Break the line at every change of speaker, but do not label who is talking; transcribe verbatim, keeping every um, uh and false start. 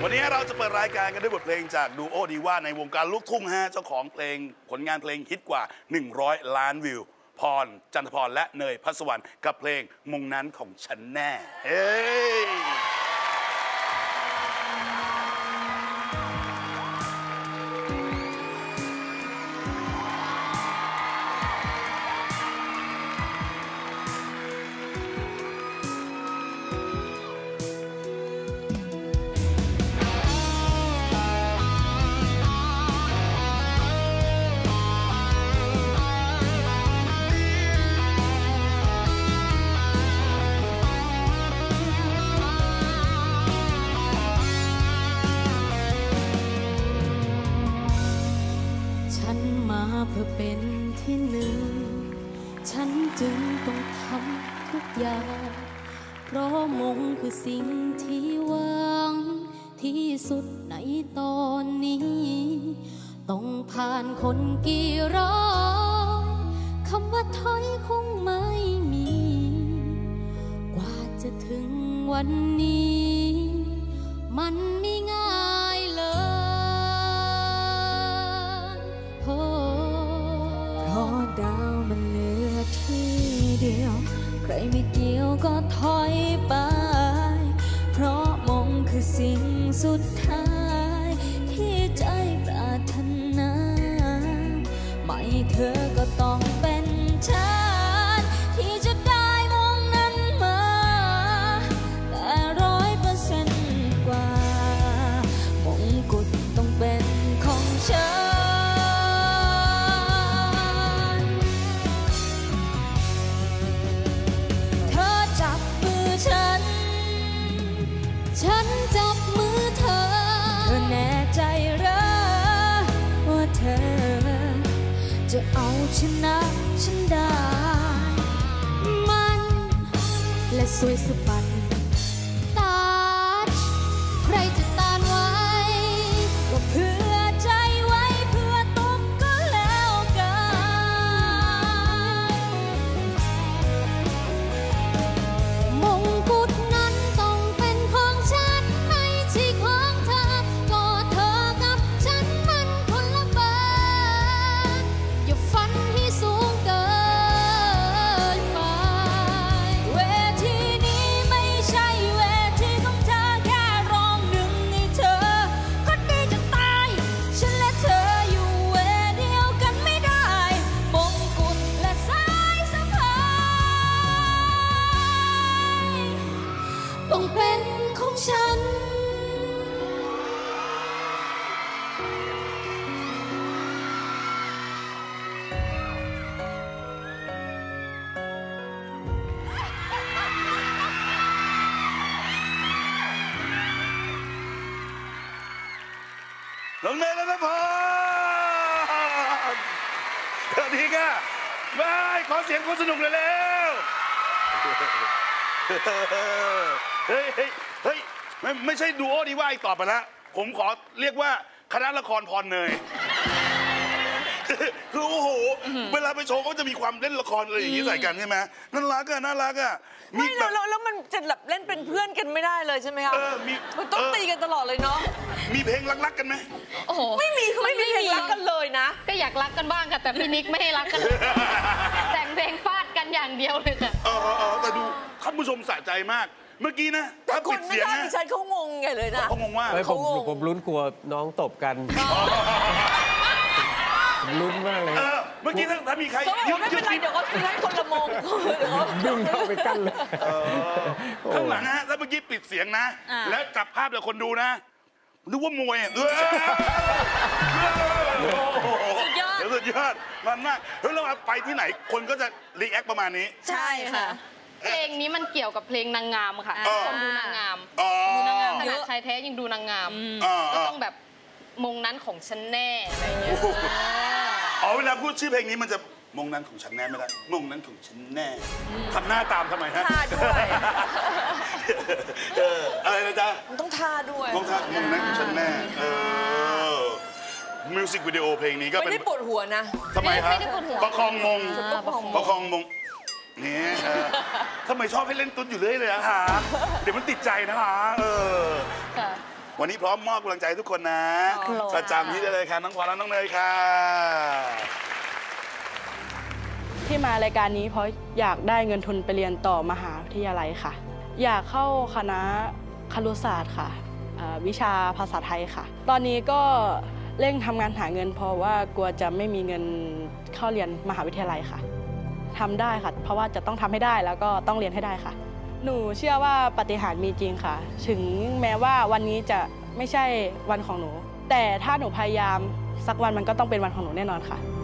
วันนี้เราจะเปิดรายการกันด้วยบทเพลงจากดูโอดีว่าในวงการลูกทุ่งฮะเจ้าของเพลงผลงานเพลงฮิตกว่าหนึ่งร้อยล้านวิวพรจันทพรและเนยพัสวรรณกับเพลงมงนั้นของฉันแน่เฮ้ย
เพื่อเป็นที่หนึ่งฉันจึงต้องทำทุกอย่างเพราะมงคือสิ่งที่หวังที่สุดในตอนนี้ต้องผ่านคนกี่ร้อยคำว่าถอยคงไม่มีกว่าจะถึงวันนี้มันไม่ง่ายเลยดาวมันเหลือที่เดียวใครไม่เกี่ยวก็ถอยไปเพราะมงคือสิ่งสุดท้ายที่ใจปรารถนาไม่เธอก็ต้องเป็นฉันที่จะได้มงนั้นมาแต่ร้อยเปอร์เซ็นต์กว่ามงกุฎต้องเป็นของฉันฉันจับมือเธอเธอแน่ใจเหรอว่าเธอจะเอาชนะฉันได้มันและสวยสะบัดตาใครจะต้านไว้ก็เพื่อใจไว้เพื่อตกก็แล้วกันมงกุฎนั้นต้องเป็นของฉันไม่ใช่ของเธอก็เธอกับฉันมันคนละเบอร์อย่าฝันให้สูงเกินไปเวทีนี้ไม่ใช่เวทีของเธอแค่ร้องหนึ่งให้เธอก็ดีจะตายฉันและเธออยู่เวทีเดียวกันไม่ได้มงกุฎและสายสะพายต้องเป็นของฉัน
น้องเนยและน้องพรสวัสดีค่ะบายขอเสียงคนสนุกเลยแล้วเฮ้ยเฮ้ยเฮ้ยไม่ไม่ใช่ดูโอดีว่าอีกต่อไปแล้วผมขอเรียกว่าคณะละครพรเนยคือโอ้โหเวลาไปโชว์เขาจะมีความเล่นละครอะไรอย่างนี้ใส่กันใช่ไหมน่ารักอะน่ารักอะ
ไม่แล้วแล้วมันจะแบบเล่นเป็นเพื่อนกันไม่ได้เลยใช่ไหมคะมันต้องตีกันตลอดเลยเนาะ
มีเพลงรักๆกันไหม
โอ้โหไม่มีไม่มีเพลงรักกันเลยนะ
ก็อยากรักกันบ้างค่ะแต่พี่นิกไม่ให้รักกันแต่งเพลงฟาดกันอย่างเดียวเลยค่ะ
เออเออแต่ดูท่านผู้ชมสะใจมากเมื่อกี้นะ
แต่คนไม่ได้ดิฉันเขางงไงเลยนะ
เขางงว่า
ผมผมลุ้นกลัวน้องตบกันลุ้นมากเลย
เมื่อกี้ถ้ามีใคร
ยืดยืดเดี๋ยวก็ซื้อให้คนละมง
ดึงเข้าไปกันเลย
ข้างหลังนะแล้วเมื่อกี้ปิดเสียงนะแล้วจับภาพเดี๋ยวคนดูนะนึกว่ามวย
สุดยอด
สุดยอดมันมากเฮ้ยเราไปที่ไหนคนก็จะรีแอคประมาณนี้
ใช่ค่ะ
เพลงนี้มันเกี่ยวกับเพลงนางงามค่ะคนดูนางงาม
ดูนางงาม
ขนาดชายแท้ยังดูนางงามก็ต้องแบบมงนั้นของฉันแน่อะไรอย่างเงี้ย
อ๋อเวลาพูดชื่อเพลงนี้มันจะมงนั้นของฉันแน่ไม่ได้มงนั้นของฉันแน่ทำหน้าตามทำไมฮะ
ท่าด้วย
อะไรนะจ๊ะ
มันต้องท่าด้วย
ต้องท่ามงนั้นของฉันแน่มิวสิกวิดีโอเพลงนี้ก็
ไม่ได้ปวดหัวนะ
ทำไมครับประคองมงประคองมงนี่ทำไมชอบให้เล่นตุ๊ดอยู่เรื่อยเลยอะคะเดี๋ยวมันติดใจนะคะเออวันนี้พร้อมมอบกำลังใจทุกคนนะประจำที่ได้เลยค่ะน้องพรและน้องเนยค่ะ
ที่มารายการนี้เพราะอยากได้เงินทุนไปเรียนต่อมหาวิทยาลัยค่ะอยากเข้าคณะครุศาสตร์ค่ะวิชาภาษาไทยค่ะตอนนี้ก็เร่งทำงานหาเงินเพราะว่ากลัวจะไม่มีเงินเข้าเรียนมหาวิทยาลัยค่ะทำได้ค่ะเพราะว่าจะต้องทำให้ได้แล้วก็ต้องเรียนให้ได้ค่ะหนูเชื่อว่าปาฏิหาริย์มีจริงค่ะถึงแม้ว่าวันนี้จะไม่ใช่วันของหนูแต่ถ้าหนูพยายามสักวันมันก็ต้องเป็นวันของหนูแน่นอนค่ะ